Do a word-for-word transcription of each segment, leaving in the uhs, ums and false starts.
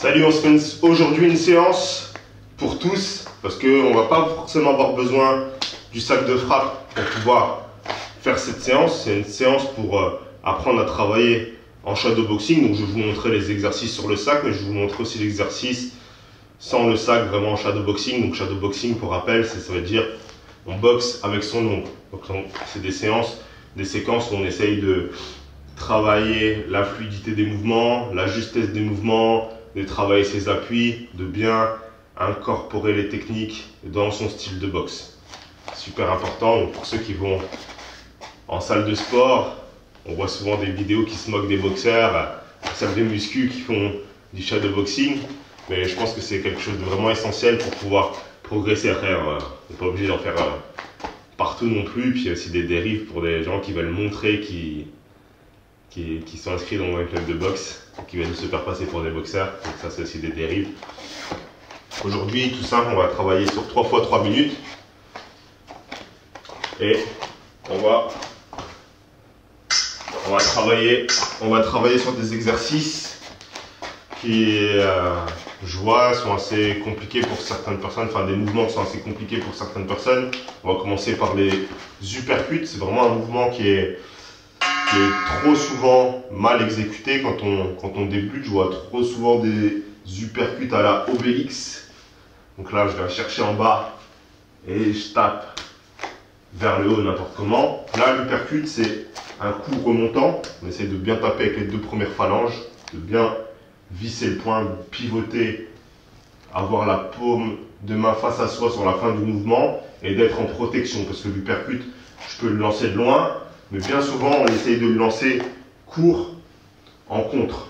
Salut, on se fait aujourd'hui une séance pour tous parce qu'on ne va pas forcément avoir besoin du sac de frappe pour pouvoir faire cette séance. C'est une séance pour euh, apprendre à travailler en shadowboxing. Donc je vais vous montrer les exercices sur le sac, mais je vais vous montrer aussi l'exercice sans le sac, vraiment en shadowboxing. Donc shadowboxing, pour rappel, ça veut dire on boxe avec son ongle. Donc c'est des séances, des séquences où on essaye de travailler la fluidité des mouvements, la justesse des mouvements, de travailler ses appuis, de bien incorporer les techniques dans son style de boxe. Super important. Donc pour ceux qui vont en salle de sport, on voit souvent des vidéos qui se moquent des boxeurs, en salle de muscu qui font du shadowboxing, mais je pense que c'est quelque chose de vraiment essentiel pour pouvoir progresser à faire. On n'est pas obligé d'en faire partout non plus. Puis il y a aussi des dérives pour des gens qui veulent montrer qu'ils Qui, qui sont inscrits dans un club de boxe, qui viennent se faire passer pour des boxeurs. Donc ça, c'est aussi des dérives. Aujourd'hui, tout simple, on va travailler sur trois fois trois minutes. Et on va, on va, travailler, on va travailler sur des exercices qui, euh, je vois, sont assez compliqués pour certaines personnes. Enfin, des mouvements qui sont assez compliqués pour certaines personnes. On va commencer par les uppercuts. C'est vraiment un mouvement qui est qui est trop souvent mal exécuté quand on, quand on débute. Je vois trop souvent des uppercuts à la Obélix. Donc là, je vais chercher en bas et je tape vers le haut n'importe comment. Là, l'uppercut, c'est un coup remontant. On essaie de bien taper avec les deux premières phalanges, de bien visser le poing, de pivoter, avoir la paume de main face à soi sur la fin du mouvement et d'être en protection. Parce que l'uppercut, je peux le lancer de loin, mais bien souvent, on essaye de le lancer court en contre,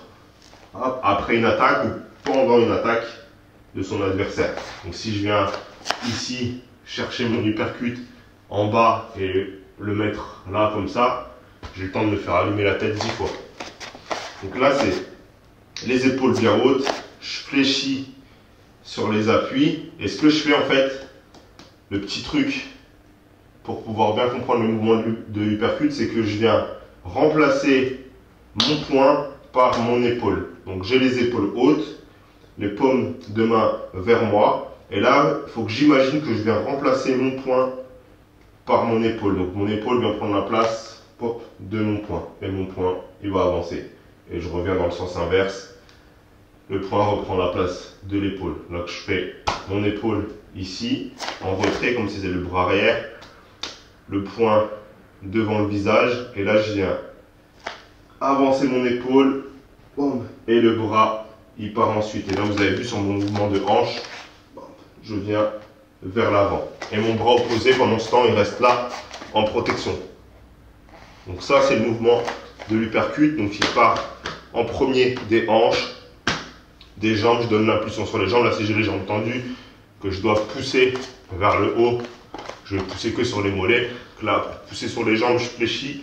après une attaque ou pendant une attaque de son adversaire. Donc si je viens ici chercher mon uppercut en bas et le mettre là comme ça, j'ai le temps de me faire allumer la tête dix fois. Donc là, c'est les épaules bien hautes, je fléchis sur les appuis. Et ce que je fais en fait, le petit truc pour pouvoir bien comprendre le mouvement de l'uppercut, c'est que je viens remplacer mon poing par mon épaule. Donc j'ai les épaules hautes, les paumes de main vers moi. Et là, il faut que j'imagine que je viens remplacer mon poing par mon épaule. Donc mon épaule vient prendre la place pop, de mon poing. Et mon poing, il va avancer. Et je reviens dans le sens inverse. Le poing reprend la place de l'épaule. Donc je fais mon épaule ici, en retrait, comme si c'était le bras arrière. Le poing devant le visage, et là je viens avancer mon épaule, et le bras il part ensuite. Et là vous avez vu sur mon mouvement de hanche, je viens vers l'avant, et mon bras opposé pendant ce temps il reste là en protection. Donc ça c'est le mouvement de l'uppercut. Donc il part en premier des hanches, des jambes, je donne l'impulsion sur les jambes. Là si j'ai les jambes tendues, que je dois pousser vers le haut, je vais pousser que sur les mollets. Là, pour pousser sur les jambes, je fléchis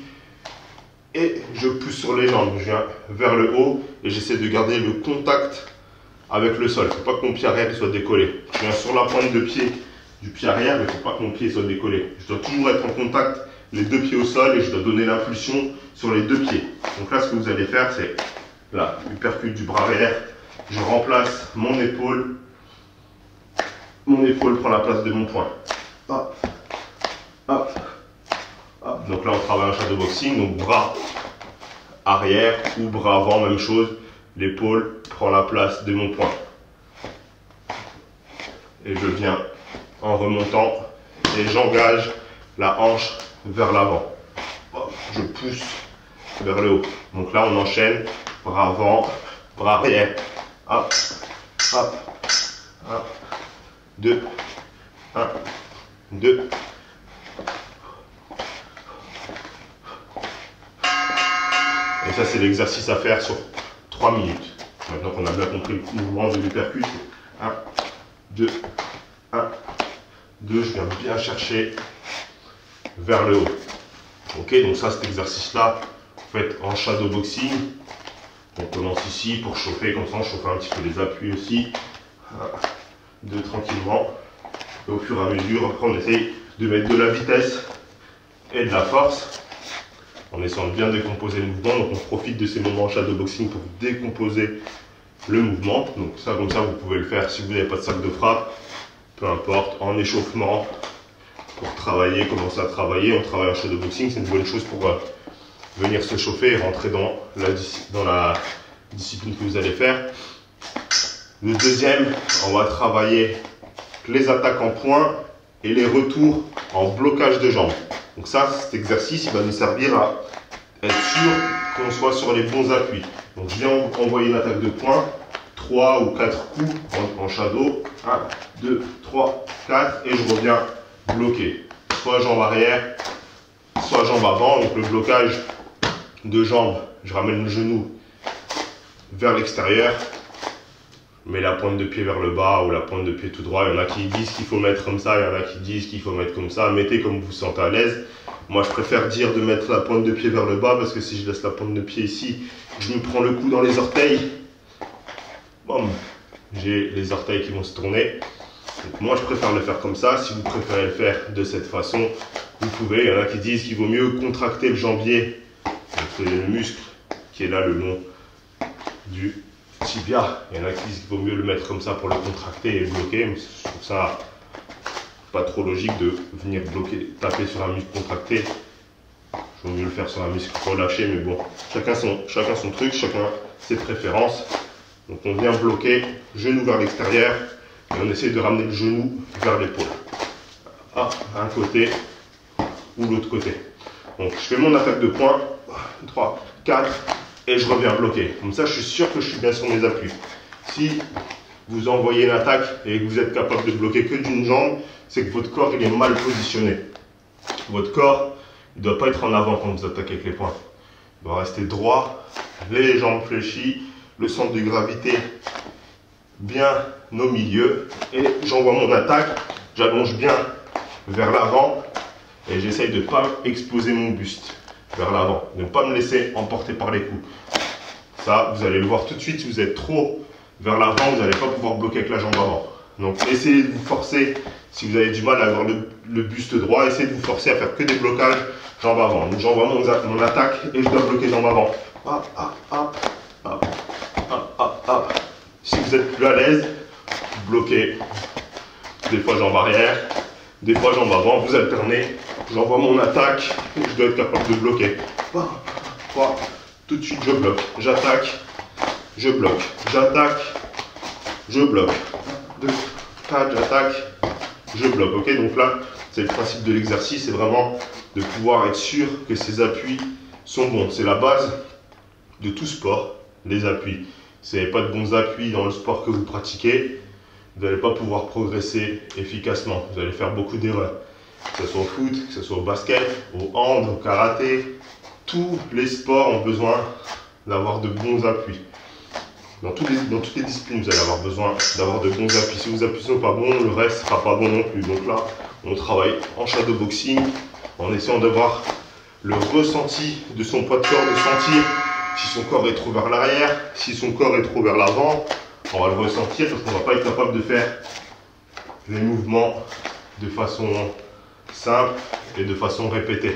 et je pousse sur les jambes. Je viens vers le haut et j'essaie de garder le contact avec le sol. Il ne faut pas que mon pied arrière soit décollé. Je viens sur la pointe de pied du pied arrière, mais il ne faut pas que mon pied soit décollé. Je dois toujours être en contact, les deux pieds au sol, et je dois donner l'impulsion sur les deux pieds. Donc là, ce que vous allez faire, c'est là, l'uppercut du bras arrière. Je remplace mon épaule. Mon épaule prend la place de mon poing. Hop, hop, hop. Donc là, on travaille en shadowboxing. Donc bras arrière ou bras avant, même chose. L'épaule prend la place de mon poing. Et je viens en remontant et j'engage la hanche vers l'avant. Je pousse vers le haut. Donc là, on enchaîne bras avant, bras arrière. Hop, hop, hop. deux, un, deux. Et ça, c'est l'exercice à faire sur trois minutes. Maintenant qu'on a bien compris le mouvement de l'uppercut, un, deux, un, deux. Je viens bien chercher vers le haut. Ok, donc ça, cet exercice-là, vous faites en shadowboxing. On commence ici pour chauffer, comme ça, on chauffe un petit peu les appuis aussi. Un, deux, tranquillement. Et au fur et à mesure, après, on essaye de mettre de la vitesse et de la force en essayant de bien décomposer le mouvement. Donc on profite de ces moments en shadowboxing pour décomposer le mouvement. Donc ça, comme ça, vous pouvez le faire si vous n'avez pas de sac de frappe, peu importe, en échauffement, pour travailler, commencer à travailler. On travaille en shadowboxing, c'est une bonne chose pour euh, venir se chauffer et rentrer dans la, dans la discipline que vous allez faire. Le deuxième, on va travailler les attaques en poing et les retours en blocage de jambes. Donc ça, cet exercice, il va nous servir à être sûr qu'on soit sur les bons appuis. Donc je viens envoyer une attaque de poing, trois ou quatre coups en, en shadow, un, deux, trois, quatre, et je reviens bloquer. Soit jambe arrière, soit jambe avant. Donc le blocage de jambes, je ramène le genou vers l'extérieur, mets la pointe de pied vers le bas ou la pointe de pied tout droit. Il y en a qui disent qu'il faut mettre comme ça, il y en a qui disent qu'il faut mettre comme ça. Mettez comme vous vous sentez à l'aise. Moi, je préfère dire de mettre la pointe de pied vers le bas parce que si je laisse la pointe de pied ici, je me prends le coup dans les orteils. Bon, j'ai les orteils qui vont se tourner. Donc, moi, je préfère le faire comme ça. Si vous préférez le faire de cette façon, vous pouvez. Il y en a qui disent qu'il vaut mieux contracter le jambier. C'est le muscle qui est là le long du tibia. Il y en a qui disent qu'il vaut mieux le mettre comme ça pour le contracter et bloquer. Mais je trouve ça pas trop logique de venir bloquer, taper sur un muscle contracté. Je vaut mieux le faire sur un muscle relâché, mais bon, chacun son, chacun son truc, chacun ses préférences. Donc on vient bloquer, genou vers l'extérieur, et on essaie de ramener le genou vers l'épaule. Ah, un côté ou l'autre côté. Donc je fais mon attaque de poing, trois, quatre, et je reviens bloquer. Comme ça, je suis sûr que je suis bien sur mes appuis. Si vous envoyez une attaque et que vous êtes capable de bloquer que d'une jambe, c'est que votre corps il est mal positionné. Votre corps ne doit pas être en avant quand vous attaquez avec les poings. Il doit rester droit, les jambes fléchies, le centre de gravité bien au milieu. Et j'envoie mon attaque, j'allonge bien vers l'avant et j'essaye de ne pas exploser mon buste vers l'avant, de ne pas me laisser emporter par les coups. Ça, vous allez le voir tout de suite, si vous êtes trop vers l'avant, vous n'allez pas pouvoir bloquer avec la jambe avant. Donc essayez de vous forcer, si vous avez du mal à avoir le, le buste droit, essayez de vous forcer à faire que des blocages jambe avant. Donc j'envoie mon, mon attaque et je dois bloquer jambe avant. Hop, hop, hop, hop, hop, hop, hop. Si vous êtes plus à l'aise, bloquez. Des fois jambe arrière, des fois jambe avant, vous alternez. J'envoie mon attaque et je dois être capable de bloquer. trois, tout de suite je bloque, j'attaque, je bloque, j'attaque, je bloque. deux, quatre, j'attaque, je bloque. Ok, donc là, c'est le principe de l'exercice, c'est vraiment de pouvoir être sûr que ces appuis sont bons. C'est la base de tout sport, les appuis. Si vous n'avez pas de bons appuis dans le sport que vous pratiquez, vous n'allez pas pouvoir progresser efficacement. Vous allez faire beaucoup d'erreurs. Que ce soit au foot, que ce soit au basket, au hand, au karaté, tous les sports ont besoin d'avoir de bons appuis. Dans, tous les, dans toutes les disciplines, vous allez avoir besoin d'avoir de bons appuis. Si vos appuis ne sont pas bons, le reste ne sera pas bon non plus. Donc là, on travaille en shadowboxing en essayant d'avoir le ressenti de son poids de corps, de sentir si son corps est trop vers l'arrière, si son corps est trop vers l'avant. On va le ressentir parce qu'on ne va pas être capable de faire les mouvements de façon simple et de façon répétée.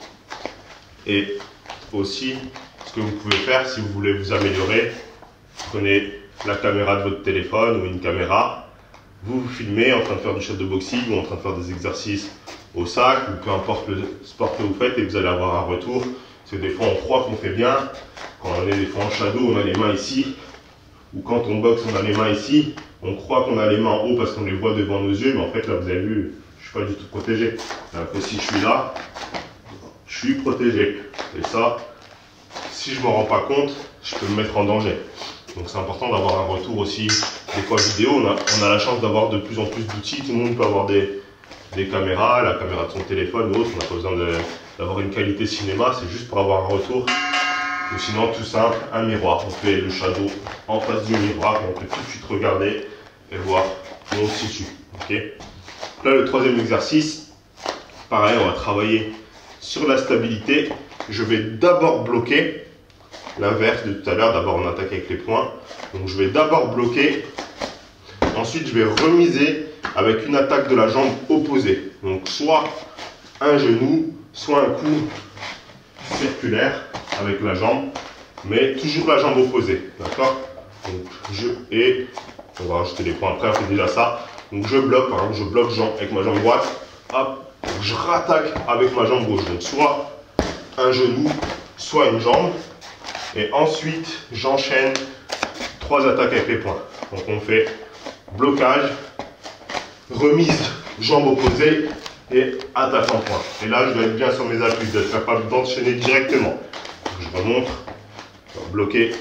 Et aussi, ce que vous pouvez faire si vous voulez vous améliorer, prenez la caméra de votre téléphone ou une caméra, vous vous filmez en train de faire du shadowboxing ou en train de faire des exercices au sac ou peu importe le sport que vous faites et vous allez avoir un retour. Parce que des fois on croit qu'on fait bien, quand on est des fois en shadow on a les mains ici, ou quand on boxe on a les mains ici, on croit qu'on a les mains en haut parce qu'on les voit devant nos yeux, mais en fait là vous avez vu, je suis pas du tout protégé. Alors que si je suis là, je suis protégé. Et ça, si je ne m'en rends pas compte, je peux me mettre en danger. Donc c'est important d'avoir un retour aussi, des fois vidéo. On a, on a la chance d'avoir de plus en plus d'outils. Tout le monde peut avoir des, des caméras, la caméra de son téléphone ou autre. On n'a pas besoin d'avoir une qualité cinéma, c'est juste pour avoir un retour. Ou sinon, tout simple, un miroir. On fait le shadow en face du miroir et on peut tout de suite regarder et voir où on se situe. Okay. Là, le troisième exercice, pareil, on va travailler sur la stabilité. Je vais d'abord bloquer. L'inverse de tout à l'heure, d'abord on attaque avec les poings. Donc je vais d'abord bloquer. Ensuite, je vais remiser avec une attaque de la jambe opposée. Donc soit un genou, soit un coup circulaire avec la jambe, mais toujours la jambe opposée. D'accord? Donc je et on va rajouter les points après, on fait déjà ça. Donc je bloque, par exemple, je bloque jambe avec ma jambe droite. Hop, je rattaque avec ma jambe gauche. Donc soit un genou, soit une jambe. Et ensuite, j'enchaîne trois attaques avec les poings. Donc on fait blocage, remise, jambe opposée et attaque en point. Et là, je dois être bien sur mes appuis, je dois être capable d'enchaîner directement. Donc, je remonte, bloquer,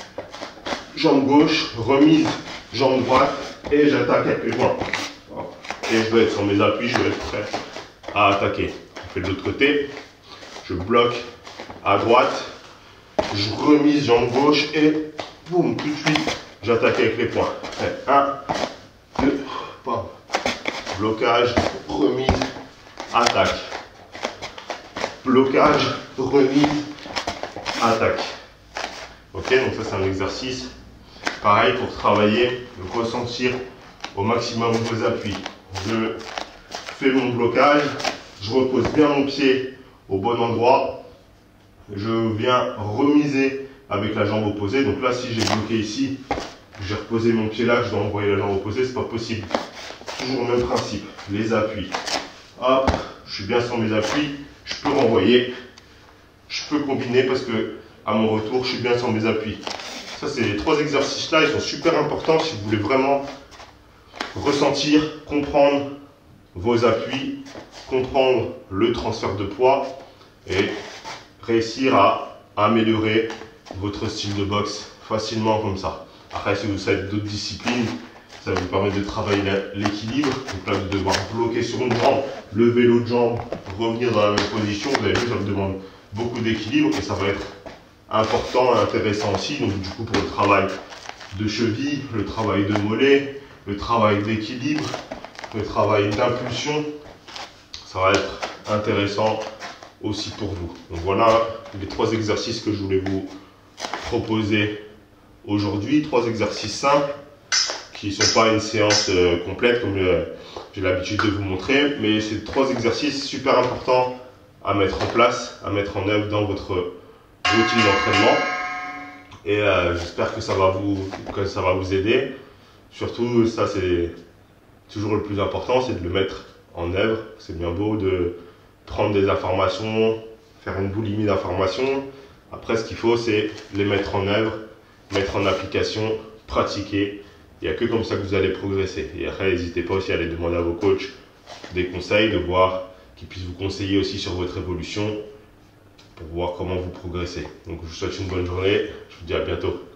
jambe gauche, remise, jambe droite et j'attaque avec les poings. Et je dois être sur mes appuis, je dois être prêt à attaquer. On fait de l'autre côté, je bloque à droite, je remise jambe gauche et boum, tout de suite, j'attaque avec les poings. un, deux, bam. Blocage, remise, attaque. Blocage, remise, attaque. Ok, donc ça c'est un exercice. Pareil pour travailler, ressentir au maximum vos appuis. Je fais mon blocage, je repose bien mon pied au bon endroit. Je viens remiser avec la jambe opposée. Donc là, si j'ai bloqué ici, j'ai reposé mon pied là, je dois envoyer la jambe opposée, c'est pas possible. Toujours le même principe, les appuis. Hop, je suis bien sur mes appuis, je peux renvoyer, je peux combiner parce que à mon retour, je suis bien sur mes appuis. Ça, c'est les trois exercices là, ils sont super importants si vous voulez vraiment ressentir, comprendre vos appuis, comprendre le transfert de poids et réussir à améliorer votre style de boxe facilement comme ça. Après, si vous faites d'autres disciplines, ça vous permet de travailler l'équilibre. Donc là, vous devoir bloquer sur une jambe, lever l'autre jambe, revenir dans la même position. Vous avez vu, ça vous demande beaucoup d'équilibre et ça va être important et intéressant aussi. Donc du coup, pour le travail de cheville, le travail de mollet, le travail d'équilibre, le travail d'impulsion, ça va être intéressant aussi pour vous. Donc voilà les trois exercices que je voulais vous proposer aujourd'hui. Trois exercices simples qui ne sont pas une séance euh, complète comme euh, j'ai l'habitude de vous montrer, mais c'est trois exercices super importants à mettre en place, à mettre en œuvre dans votre routine d'entraînement. Et euh, j'espère que ça va vous que ça va vous aider. Surtout, ça c'est toujours le plus important, c'est de le mettre en œuvre. C'est bien beau de prendre des informations, faire une boulimie d'informations. Après, ce qu'il faut, c'est les mettre en œuvre, mettre en application, pratiquer. Il n'y a que comme ça que vous allez progresser. Et après, n'hésitez pas aussi à aller demander à vos coachs des conseils, de voir qu'ils puissent vous conseiller aussi sur votre évolution pour voir comment vous progressez. Donc, je vous souhaite une bonne journée. Je vous dis à bientôt.